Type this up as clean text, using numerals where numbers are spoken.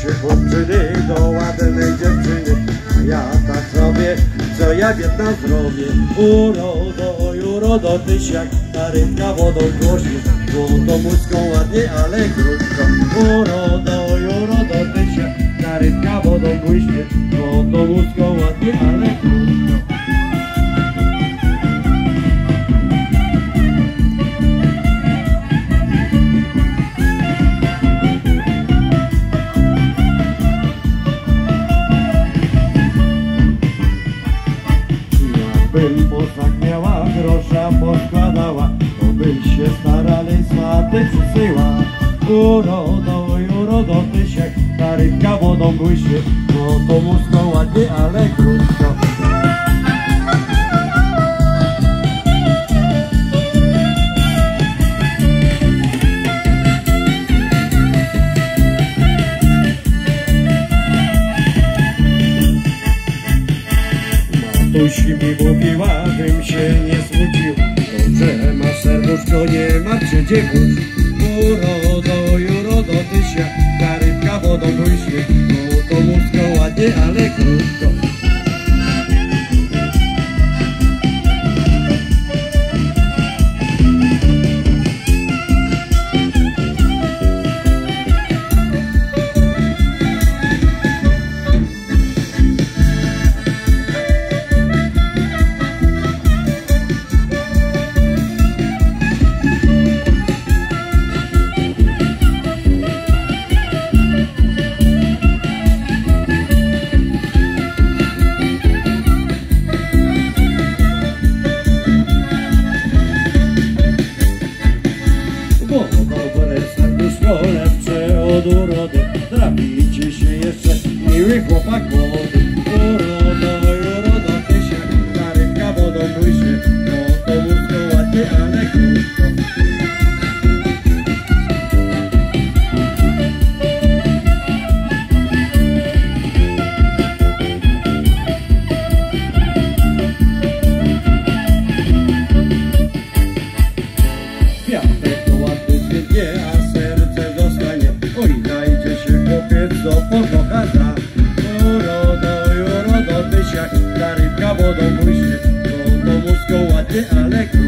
się chłopczyny do ładnej dziewczyny, a ja tak sobie, co ja biedna zrobię. Urodo, tysiak, ta rybka wodą głośnie, złotą łuską ładnie, ale krótko. Urodo, tysiak, ta rybka wodą błyśnie, złotą łuską ładnie, ale krótko. Bym posag miała, grosza poskładała, to by się starali swaty przysyła. Urodo, tysiak, ta rybka wodą błyśnie, no to łuską ładnie, ale krótko. Matuś mi mówiła, bym się nie smucił, dobrze ma serduszko, nie ma przecie kurz. Urodo, tysiak, ta rybka wodą błyśnie, no to łuską ładnie, ale krótko. Lepsze od urody, traficie się jeszcze miły chłopak młody. Urodo, tysiak, ta rybka wodą błyśnie, no to łuską ładnie, ale krótko. Kwiatek to ładny zwiednie, a serce zostanie. Oj, znajdzie się chłopiec, co pokocha za. Urodo, tysiak, ta rybka wodą błyśnie, no to łuską ładnie, ale